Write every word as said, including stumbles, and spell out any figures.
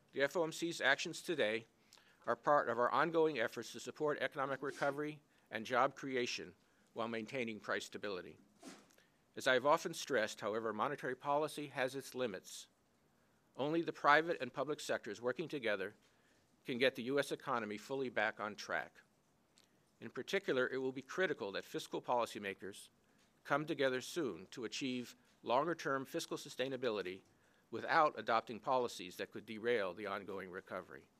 The F O M C's actions today are part of our ongoing efforts to support economic recovery and job creation while maintaining price stability. As I have often stressed, however, monetary policy has its limits. Only the private and public sectors working together can get the U S economy fully back on track. In particular, it will be critical that fiscal policymakers come together soon to achieve longer-term fiscal sustainability without adopting policies that could derail the ongoing recovery.